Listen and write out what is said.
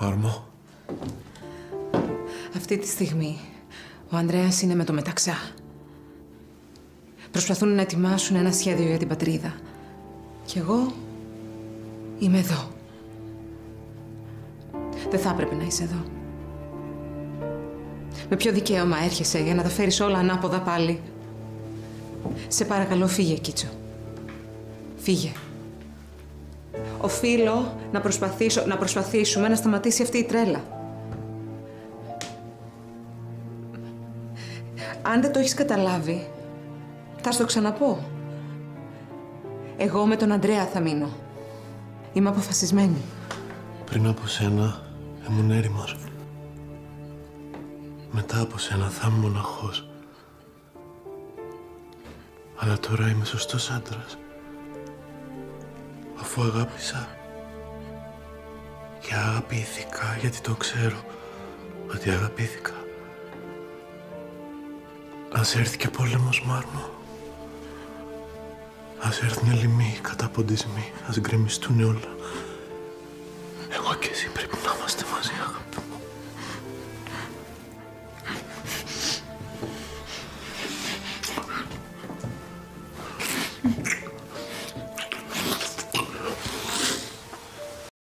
Μάρμο. Αυτή τη στιγμή ο Ανδρέας είναι με το Μεταξά. Προσπαθούν να ετοιμάσουν ένα σχέδιο για την πατρίδα. Κι εγώ είμαι εδώ. Δεν θα έπρεπε να είσαι εδώ. Με ποιο δικαίωμα έρχεσαι για να τα φέρεις όλα ανάποδα πάλι? Σε παρακαλώ, φύγε, Κίτσο. Φύγε. Οφείλω να προσπαθήσουμε να σταματήσει αυτή η τρέλα. Αν δεν το έχεις καταλάβει, θα σου το ξαναπώ. Εγώ με τον Ανδρέα θα μείνω. Είμαι αποφασισμένη. Πριν από σένα ήμουν έρημος. Μετά από σένα θα είμαι μοναχός. Αλλά τώρα είμαι σωστός άντρας. Αφού αγάπησα. Και αγαπήθηκα, γιατί το ξέρω ότι αγαπήθηκα. Ας έρθει και πόλεμος, Μάρμο. Ας έρθουν λοιμοί, καταποντισμοί, ας γκρεμιστούν όλα. Εγώ και εσύ πρέπει να